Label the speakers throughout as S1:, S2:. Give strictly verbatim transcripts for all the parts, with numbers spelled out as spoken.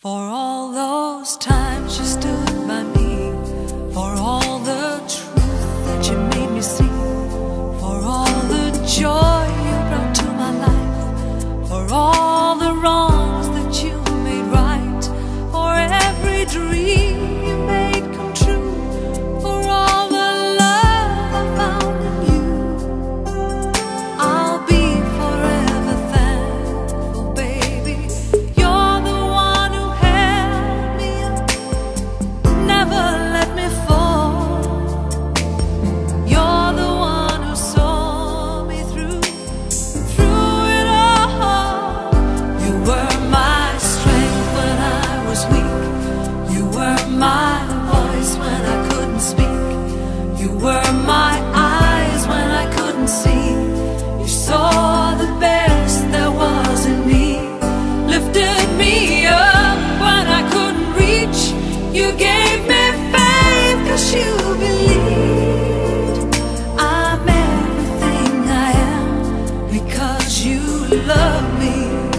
S1: For all those times you stood by me, for all the truth that you made me see, for all the joy you brought to my life, for all the wrongs that you made right, for every dream you made come true, for all the love I found in you, I'll be forever thankful, baby. You're the one who held me up, never let me fall. You're the one who saw me through, through it all. You were my strength when I was weak. You were my voice when I couldn't speak. You were my eyes when I couldn't see. You saw the best there was in me, lifted me up when I couldn't reach. You gave me faith 'cause you believed. I'm everything I am because you love me.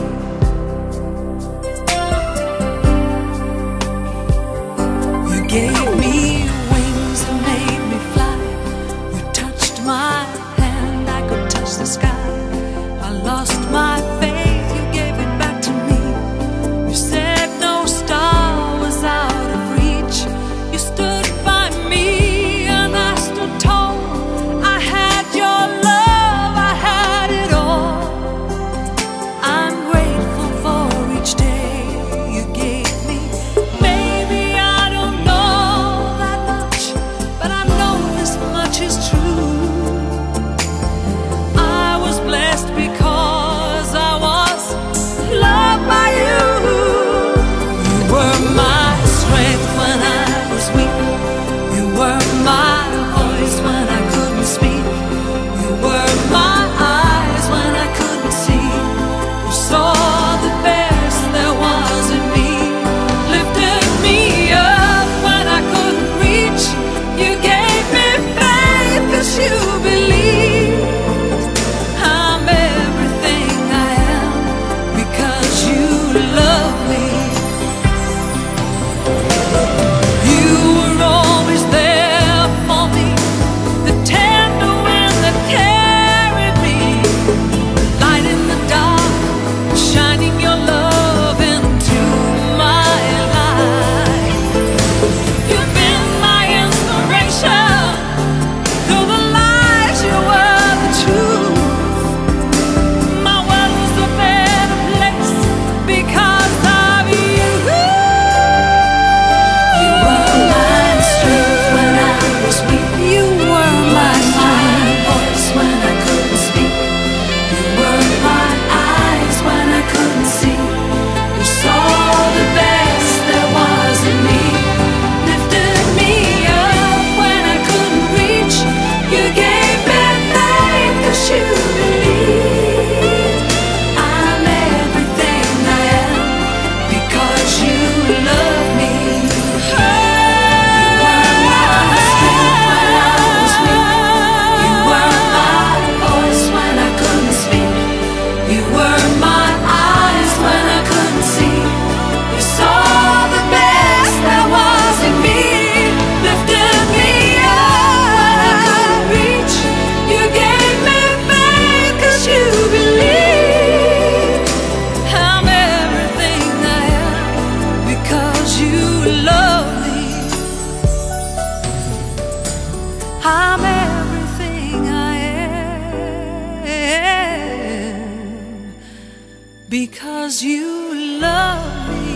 S1: You gave me wings and made me fly. You touched my hand, I could touch the sky. I lost my faith, you gave it back to me. You said no star was out of reach. You stood by me and I stood tall. I had your love, I had it all. I'm grateful for each day you gave me. Maybe I don't know that much, but I know this much is true. I was blessed because I was loved by you. You were my strength when I was weak. You were my voice when I couldn't speak. You were my eyes when I couldn't see. You saw the best there was in me, lifted me up when I couldn't reach. You gave me faith 'cause you believed. I'm everything I am because you love me. You were always there for me, the tender wind that carried me, light in the dark, shining your love into my life. You've been my inspiration, through the lies you were the truth. My world was a better place because of you. You were my strength when I was weak. You were my voice when I couldn't speak. You were my eyes when I couldn't see. You saw the best there was in me, lifted me up when I couldn't reach. You gave me faith 'cause you believed. I'm everything I am because you love me. You were my strength when I was weak. You were my voice when I couldn't speak. You were my eyes when I couldn't see. You saw the best there was in me, lifted me up when I couldn't reach. You gave me faith 'cause you believed. I'm everything I am because you love me. I'm everything I am because you love me.